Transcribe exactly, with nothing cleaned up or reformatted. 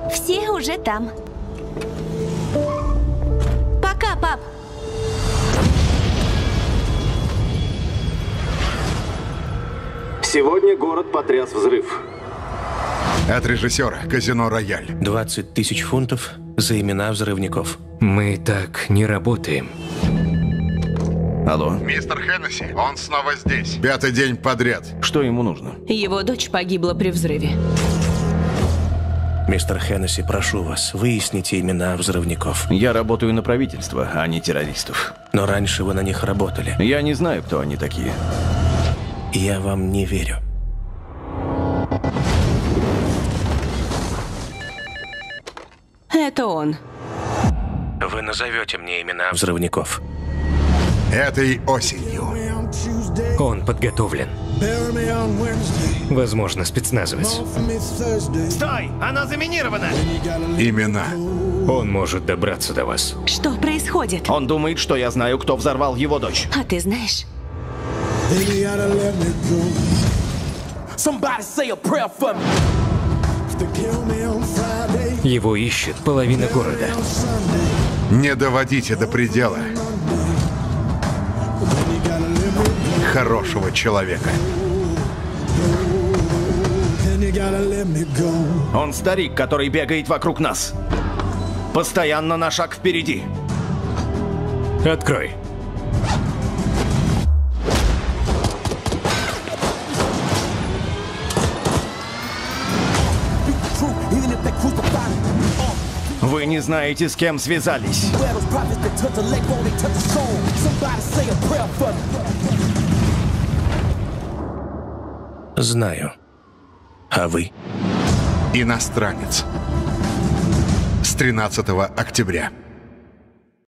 Все уже там. Пока, пап. Сегодня город потряс взрыв. От режиссера «Казино Рояль». двадцать тысяч фунтов за имена взрывников. Мы так не работаем. Алло, Мистер Хеннесси, он снова здесь. Пятый день подряд. что ему нужно? Его дочь погибла при взрыве. Мистер Хеннесси, прошу вас, выясните имена взрывников. Я работаю на правительство, а не террористов. Но раньше вы на них работали. Я не знаю, кто они такие. Я вам не верю. Это он. Вы назовете мне имена взрывников. Этой осенью. Он подготовлен. Возможно, спецназовец. Стой! Она заминирована! Имена. Он может добраться до вас. Что происходит? Он думает, что я знаю, кто взорвал его дочь. А ты знаешь? Его ищет половина города. Не доводите до предела хорошего человека. Он старик, который бегает вокруг нас. Постоянно на шаг впереди. Открой. Вы не знаете, с кем связались. Знаю. А вы? Иностранец. С тринадцатого октября.